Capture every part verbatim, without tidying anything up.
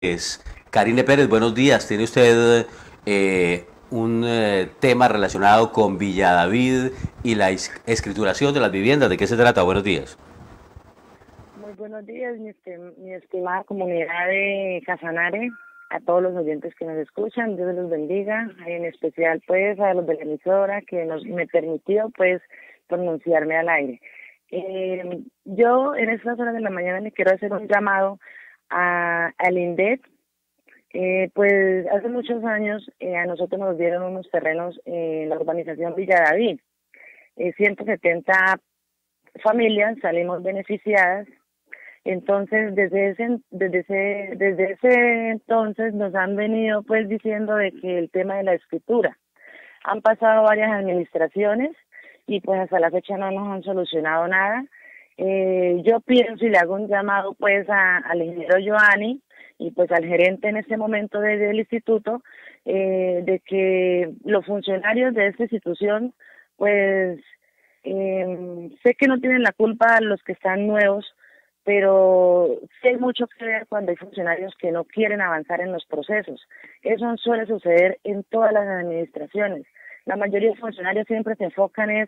Es Karine Pérez, buenos días. ¿Tiene usted eh, un eh, tema relacionado con Villadavid y la es- escrituración de las viviendas? ¿De qué se trata? Buenos días. Muy buenos días, mi, estim- mi estimada comunidad de Casanare, a todos los oyentes que nos escuchan, Dios los bendiga, en especial pues a los de la emisora que nos me permitió pues pronunciarme al aire. Eh, yo en estas horas de la mañana le quiero hacer un llamado a, al INDET. Eh, pues hace muchos años eh, a nosotros nos dieron unos terrenos en la urbanización Villa David. Eh, ciento setenta familias salimos beneficiadas. Entonces, desde ese, desde ese, desde ese entonces nos han venido pues diciendo de que el tema de la escritura. Han pasado varias administraciones y pues hasta la fecha no nos han solucionado nada. Eh, yo pienso y le hago un llamado pues a, al ingeniero Giovanni y pues al gerente en este momento de- del instituto, eh, de que los funcionarios de esta institución pues eh, sé que no tienen la culpa los que están nuevos, pero sí hay mucho que ver cuando hay funcionarios que no quieren avanzar en los procesos. Eso suele suceder en todas las administraciones. La mayoría de funcionarios siempre se enfocan es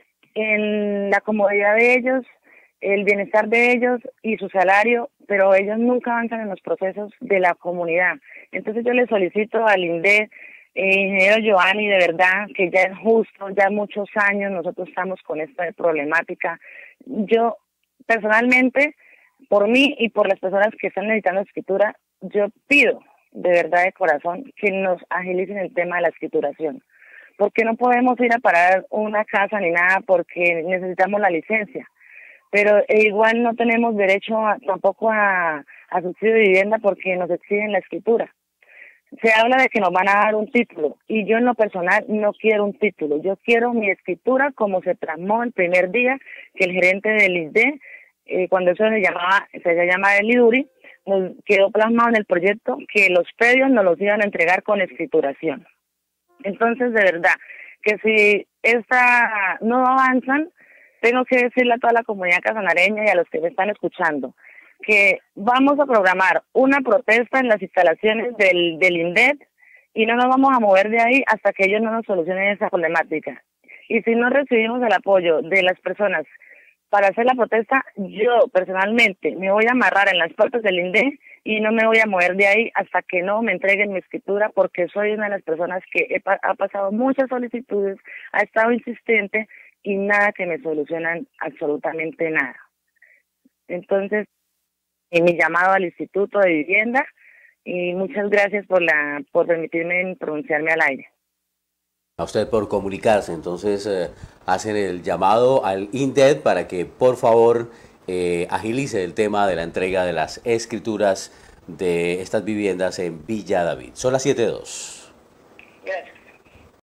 en la comodidad de ellos, el bienestar de ellos y su salario, pero ellos nunca avanzan en los procesos de la comunidad. Entonces yo le solicito al INDE, eh, ingeniero Giovanni, de verdad que ya es justo, ya muchos años nosotros estamos con esta problemática. Yo personalmente, por mí y por las personas que están necesitando escritura, yo pido de verdad de corazón que nos agilicen el tema de la escrituración, porque no podemos ir a parar una casa ni nada porque necesitamos la licencia, pero eh, igual no tenemos derecho a, tampoco a, a subsidio de vivienda porque nos exigen la escritura. Se habla de que nos van a dar un título y yo en lo personal no quiero un título, yo quiero mi escritura como se plasmó el primer día que el gerente del ISDE, eh, cuando eso se llamaba, se llama el IDURI, nos quedó plasmado en el proyecto que los predios nos los iban a entregar con escrituración. Entonces, de verdad, que si esta no avanzan, tengo que decirle a toda la comunidad casanareña y a los que me están escuchando que vamos a programar una protesta en las instalaciones del, del INDET y no nos vamos a mover de ahí hasta que ellos no nos solucionen esa problemática. Y si no recibimos el apoyo de las personas para hacer la protesta, yo personalmente me voy a amarrar en las puertas del INDE y no me voy a mover de ahí hasta que no me entreguen mi escritura, porque soy una de las personas que he pa ha pasado muchas solicitudes, ha estado insistente y nada que me solucionan absolutamente nada. Entonces, en mi llamado al Instituto de Vivienda y muchas gracias por la por permitirme pronunciarme al aire. A usted por comunicarse. Entonces, eh, hacen el llamado al INDED para que por favor eh, agilice el tema de la entrega de las escrituras de estas viviendas en Villa David. Son las siete dos.